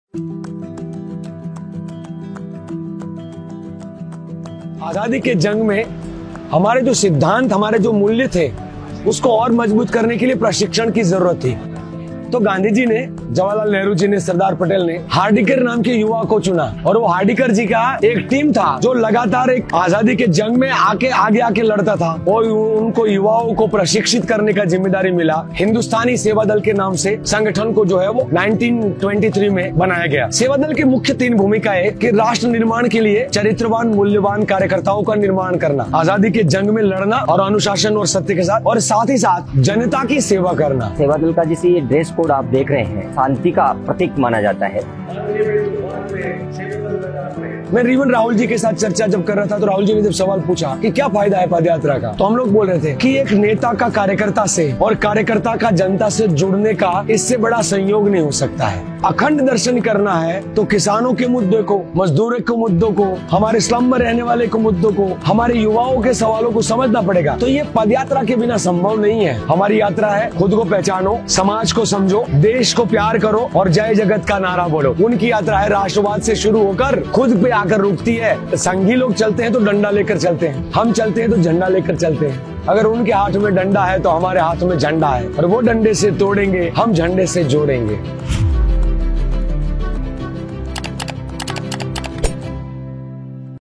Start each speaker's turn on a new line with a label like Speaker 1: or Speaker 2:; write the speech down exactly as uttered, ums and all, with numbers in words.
Speaker 1: आजादी के जंग में हमारे जो सिद्धांत, हमारे जो मूल्य थे, उसको और मजबूत करने के लिए प्रशिक्षण की जरूरत थी। तो गांधी जी ने, जवाहरलाल नेहरू जी ने, सरदार पटेल ने हार्डिकर नाम के युवा को चुना और वो हार्डिकर जी का एक टीम था जो लगातार एक आजादी के जंग में आके आगे आके लड़ता था और उनको युवाओं को प्रशिक्षित करने का जिम्मेदारी मिला। हिंदुस्तानी सेवा दल के नाम से संगठन को जो है वो उन्नीस सौ तेईस में बनाया गया। सेवा दल की मुख्य तीन भूमिकाएं कि राष्ट्र निर्माण के लिए चरित्रवान मूल्यवान कार्यकर्ताओं का निर्माण करना, आजादी के जंग में लड़ना और अनुशासन और सत्य के साथ, और साथ ही साथ जनता की सेवा करना।
Speaker 2: सेवा दल का जिसे ये ड्रेस कोड आप देख रहे हैं, शांति का प्रतीक माना जाता है।
Speaker 1: मैं रिवन राहुल जी के साथ चर्चा जब कर रहा था तो राहुल जी ने जब सवाल पूछा कि क्या फायदा है पदयात्रा का, तो हम लोग बोल रहे थे कि एक नेता का कार्यकर्ता से और कार्यकर्ता का जनता से जुड़ने का इससे बड़ा संयोग नहीं हो सकता है। अखंड दर्शन करना है तो किसानों के मुद्दे को, मजदूरों के मुद्दों को, हमारे स्लम में रहने वाले के मुद्दों को, हमारे युवाओं के सवालों को समझना पड़ेगा। तो ये पदयात्रा के बिना संभव नहीं है। हमारी यात्रा है खुद को पहचानो, समाज को समझो, देश को प्यार करो और जय जगत का नारा बोलो। उनकी यात्रा है राष्ट्रवाद से शुरू होकर खुद पे आकर रुकती है। संघी लोग चलते हैं तो डंडा लेकर चलते हैं, हम चलते हैं तो झंडा लेकर चलते हैं। अगर उनके हाथ में डंडा है तो हमारे हाथ में झंडा है, और वो डंडे से तोड़ेंगे, हम झंडे से जोड़ेंगे।